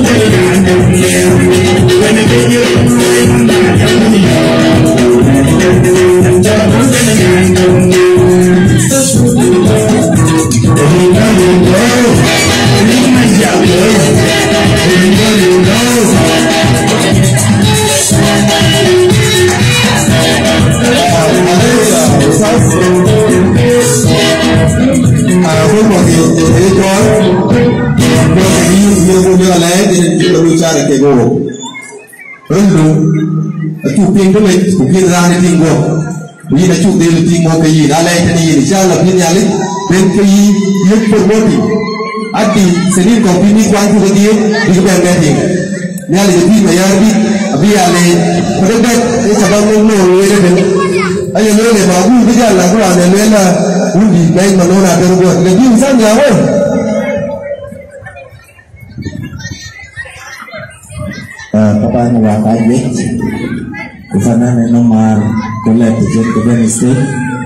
Vì là chủ đề thì một cái gì đã lên thì gì cha là phiên nhà lịch bên cái nhất phần bốn thì anh thì sẽ đi còn phim đi quan thu cái gì đi cái bên thì nhà lịch thì mà nhà đi bây giờ này có cái cái sản phẩm nó nổi lên đấy anh em nói để bảo vui bây giờ là cái nào để lên là vui gì đây mà nó là cái việc là vui sao nhà ơi các bạn vào cái biết phần này nó mà có lẽ thì trên cái bên state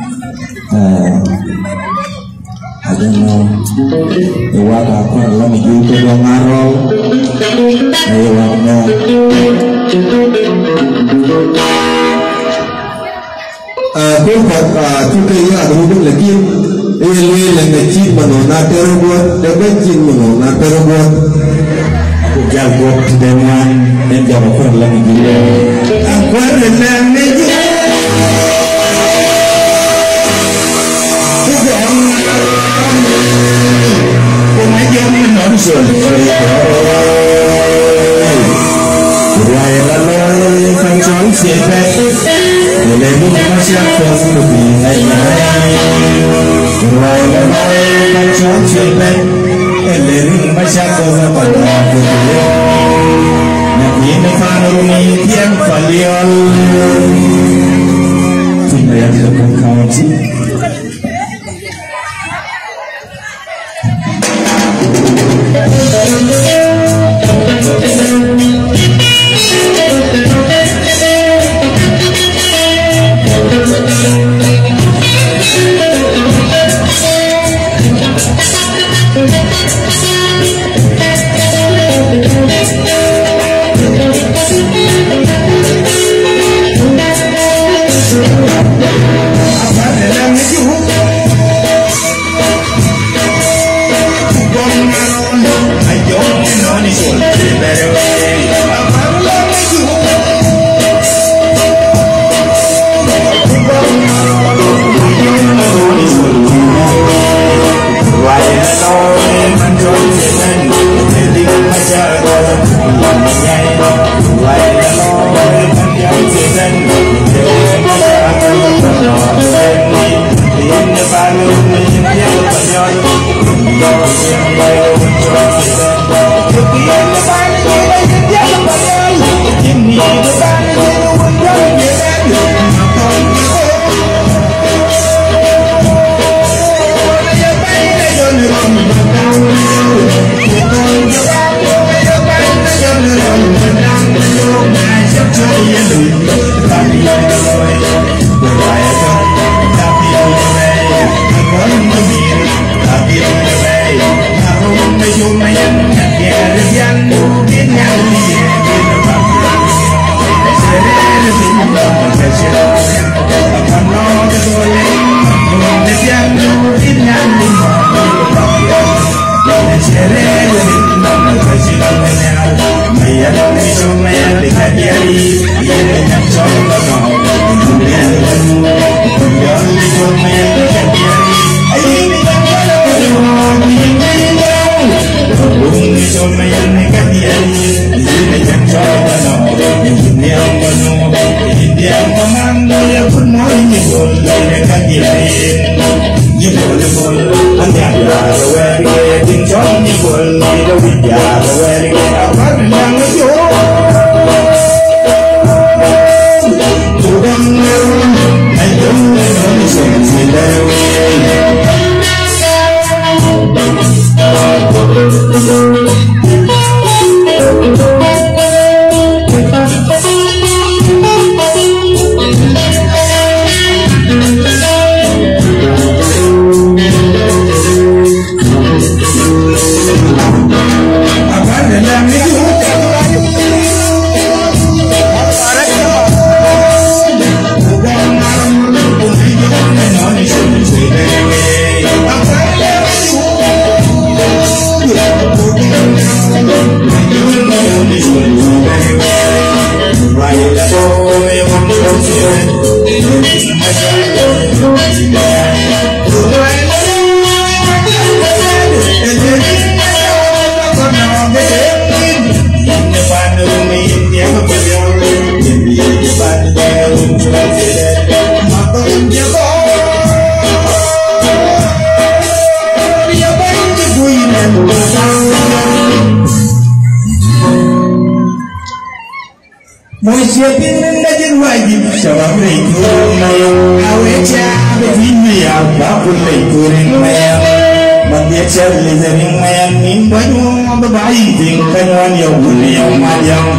I don't know the what happened let me do the wrong arrow I don't know cái vật chúng tôi là đối với là kim đây là cái chip mà nó là terobot để bên chip mà nó là terobot jago dengan dan jago phần lagi gila aku renang meja Rồi là lời khăn trốn xịt phép để lên những machakos của mình ngày nay. Rồi là lời khăn trốn xịt phép để lên những machakos của mình. Nhạc nhìn nó pha nụ mi thiên và liêu. Chúng ta đã không khao chí. Moishetin ndajin wajib jawab leikurin maya awecha begini ya bakul leikurin maya Mandiacha lezaring maya nimbanyo babayi ting kanywan ya uli ya mayang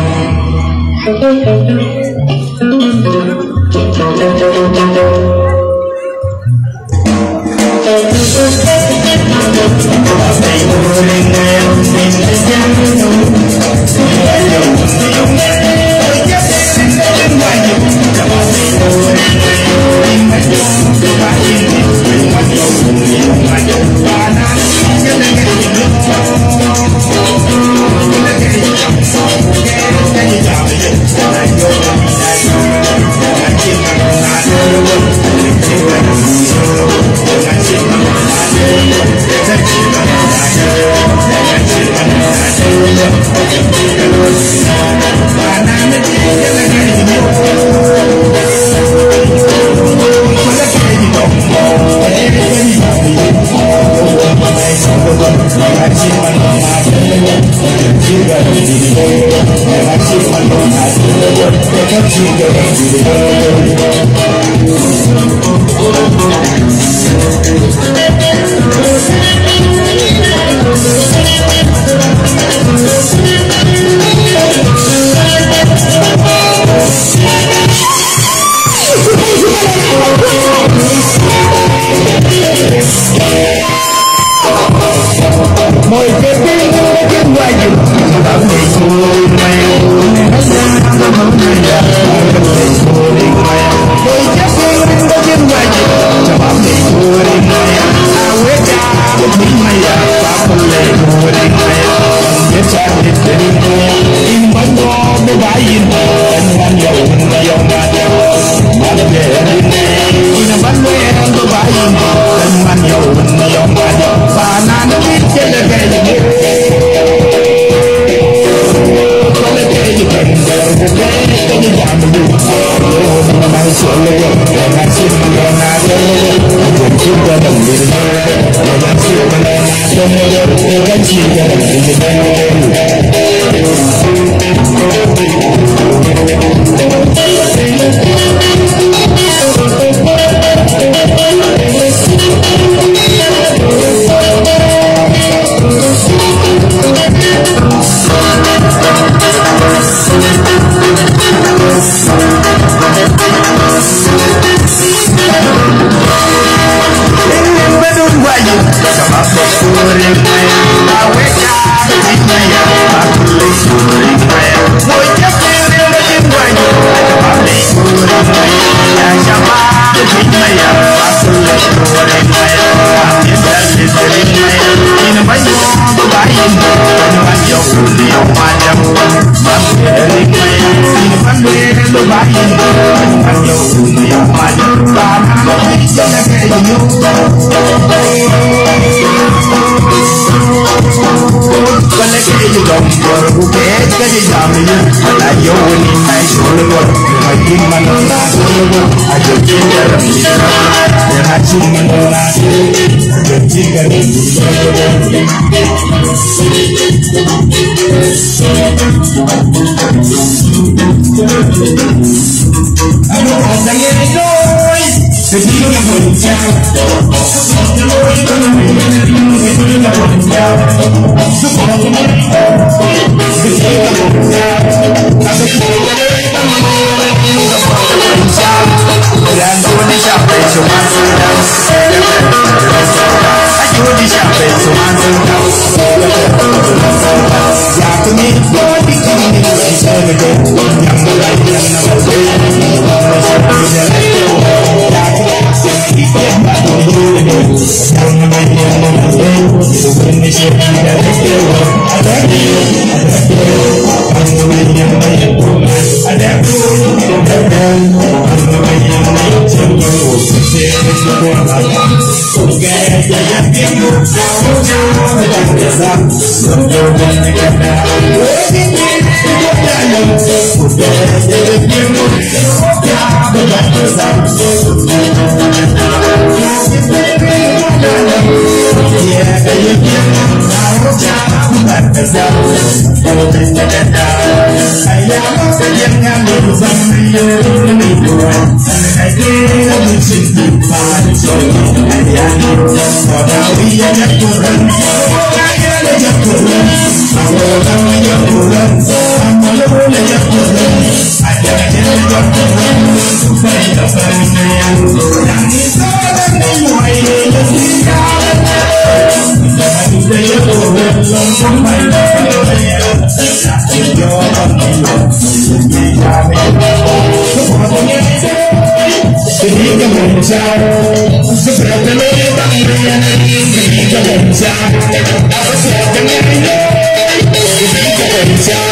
Yeah. Ciao.